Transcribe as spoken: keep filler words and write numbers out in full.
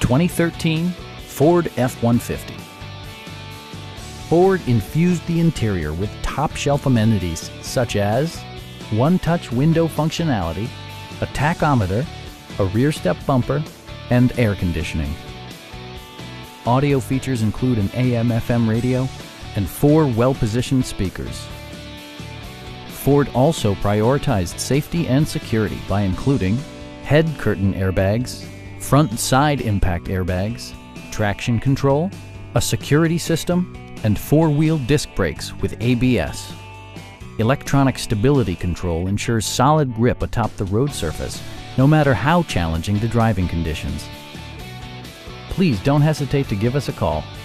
twenty thirteen Ford F one fifty. Ford infused the interior with top-shelf amenities such as one-touch window functionality, a tachometer, a rear step bumper, and air conditioning. Audio features include an A M F M radio and four well-positioned speakers. Ford also prioritized safety and security by including head curtain airbags, front and side impact airbags, traction control, a security system, and four-wheel disc brakes with A B S. Electronic stability control ensures solid grip atop the road surface, no matter how challenging the driving conditions. Please don't hesitate to give us a call.